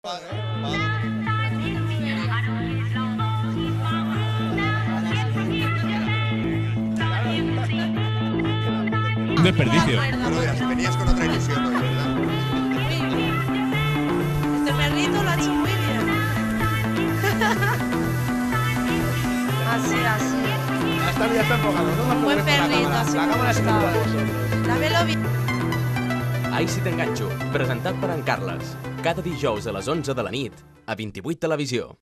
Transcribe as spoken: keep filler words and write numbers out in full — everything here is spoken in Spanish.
Un desperdicio. Si venías con otra ilusión hoy, ¿verdad? Este perrito lo ha hecho muy bien. Así, así. Ya está, ya está enfocado, ¿no? Buen perrito, así La me cámara es gustaba. brutal. Dámelo bien. Ai, si t'enganxo, presentat per en Carles. Cada dijous a les onze de la nit, a vint-i-vuit Televisió.